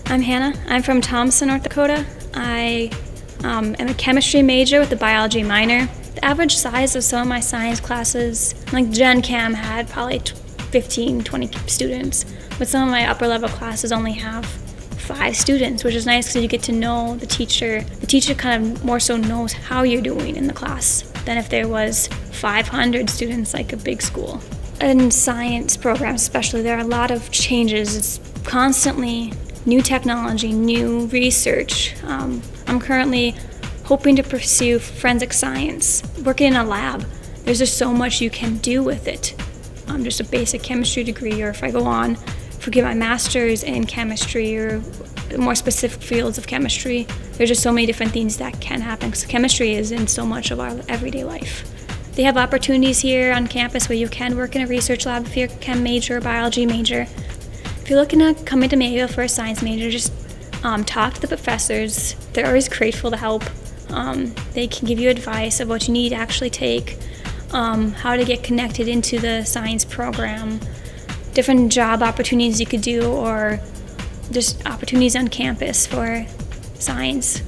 I'm Hannah. I'm from Thompson, North Dakota. I am a chemistry major with a biology minor. The average size of some of my science classes, like Gen Chem had probably 15, 20 students, but some of my upper level classes only have 5 students, which is nice because you get to know the teacher. The teacher kind of more so knows how you're doing in the class than if there was 500 students like a big school. In science programs especially, there are a lot of changes. It's constantly new technology, new research. I'm currently hoping to pursue forensic science, working in a lab. There's just so much you can do with it. Just a basic chemistry degree, or if I go on for get my master's in chemistry or more specific fields of chemistry, there's just so many different things that can happen because chemistry is in so much of our everyday life. They have opportunities here on campus where you can work in a research lab if you're a chem major or biology major. If you're looking at coming to Mayville for a science major, just talk to the professors. They're always grateful to help. They can give you advice of what you need to actually take, how to get connected into the science program, different job opportunities you could do, or just opportunities on campus for science.